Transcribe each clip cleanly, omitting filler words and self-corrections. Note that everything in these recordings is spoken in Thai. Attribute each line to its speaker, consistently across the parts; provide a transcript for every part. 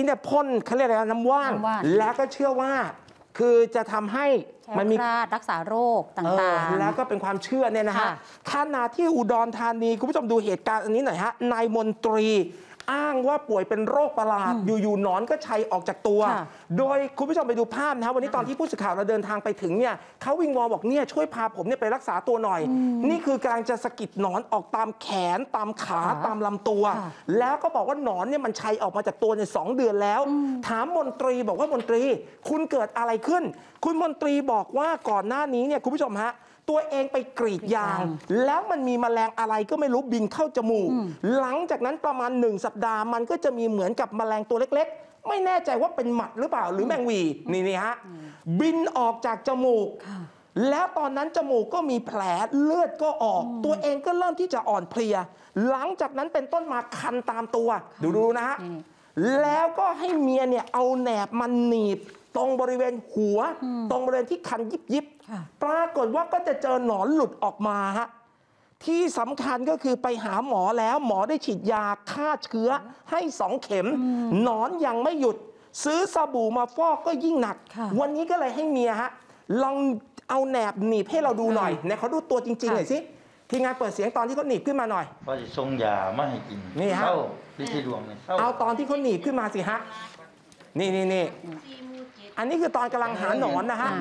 Speaker 1: เนี่ยพ่นเขาเรียกอะไรน้ำว่านแล้วก็เชื่อว่าคือจะทำให้มันมี
Speaker 2: รักษาโรคต่าง
Speaker 1: ๆแล้วก็เป็นความเชื่อเนี่ยนะฮะขณะที่อุดรธานีคุณผู้ชมดูเหตุการณ์อันนี้หน่อยฮะนายมนตรีอ้างว่าป่วยเป็นโรคประหลาดอยู่ๆหนอนก็ชัยออกจากตัวโดยคุณผู้ชมไปดูภาพนะครับวันนี้ตอนที่ผู้สื่อข่าวเราเดินทางไปถึงเนี่ยเขาวิงวอนบอกเนี่ยช่วยพาผมเนี่ยไปรักษาตัวหน่อยนี่คือการจะสะกิดหนอนออกตามแขนตามขาตามลำตัวแล้วก็บอกว่าหนอนเนี่ยมันชัยออกมาจากตัวใน2 เดือนแล้วถามมนตรีบอกว่ามนตรีคุณเกิดอะไรขึ้นคุณมนตรีบอกว่าก่อนหน้านี้เนี่ยคุณผู้ชมฮะตัวเองไปกรีดยางแล้วมันมีแมลงอะไรก็ไม่รู้บินเข้าจมูกหลังจากนั้นประมาณ1 สัปดาห์มันก็จะมีเหมือนกับแมลงตัวเล็กๆไม่แน่ใจว่าเป็นหมัดหรือเปล่าหรือแมงวีนี่ฮะบินออกจากจมูกแล้วตอนนั้นจมูกก็มีแผลเลือดก็ออกตัวเองก็เริ่มที่จะอ่อนเพลียหลังจากนั้นเป็นต้นมาคันตามตัวดูนะฮะแล้วก็ให้เมียเนี่ยเอาแหนบมันหนีบตรงบริเวณหัวตรงบริเวณที่คันยิบปรากฏว่าก็จะเจอหนอนหลุดออกมาฮะที่สำคัญก็คือไปหาหมอแล้วหมอได้ฉีดยาฆ่าเชื้อให้2 เข็มหนอนยังไม่หยุดซื้อสบู่มาฟอกก็ยิ่งหนักวันนี้ก็เลยให้เมียฮะลองเอาแหนบหนีบให้เราดูหน่อยเนี่ยเขาดูตัวจริงๆหน่อยสิทีมงานเปิดเสียงตอนที่เขาหนีบขึ้นมาหน่อย
Speaker 3: ว่าจะส่งยามาให้กิน
Speaker 1: นี่ฮะ
Speaker 3: พิธีดวงเนี่ย
Speaker 1: เอาตอนที่เขาหนีบขึ้นมาสิฮะนี่อันนี้คือตอนกำลังหาหนอนนะฮะ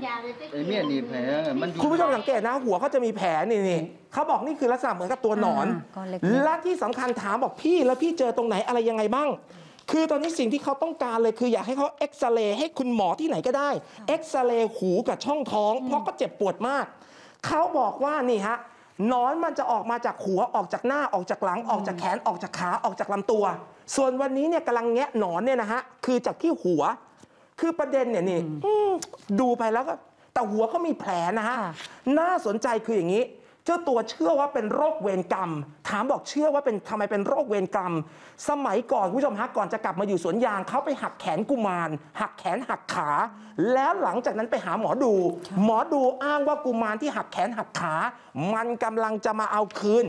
Speaker 1: คุณผู้ชมสังเกตนะหัวเขาจะมีแผลนี่เขาบอกนี่คือลักษณะเหมือนกับตัวหนอนและที่สำคัญถามบอกพี่แล้วพี่เจอตรงไหนอะไรยังไงบ้างคือตอนนี้สิ่งที่เขาต้องการเลยคืออยากให้เขาเอ็กซเรย์ให้คุณหมอที่ไหนก็ได้เอ็กซเรย์หูกับช่องท้องเพราะก็เจ็บปวดมากเขาบอกว่านี่ฮะหนอนมันจะออกมาจากหัวออกจากหน้าออกจากหลังออกจากแขนออกจากขาออกจากลำตัวส่วนวันนี้เนี่ยกำลังแงะหนอนเนี่ยนะฮะคือจากที่หัวคือประเด็นเนี่ยนี่ดูไปแล้วก็แต่หัวเขามีแผลนะฮะน่าสนใจคืออย่างนี้เจ้าตัวเชื่อว่าเป็นโรคเวรกรรมถามบอกเชื่อว่าเป็นทำไมเป็นโรคเวรกรรมสมัยก่อนคุณผู้ชมฮะก่อนจะกลับมาอยู่สวนยางเขาไปหักแขนกุมารหักแขนหักขาแล้วหลังจากนั้นไปหาหมอดูอ้างว่ากุมารที่หักแขนหักขามันกำลังจะมาเอาคืน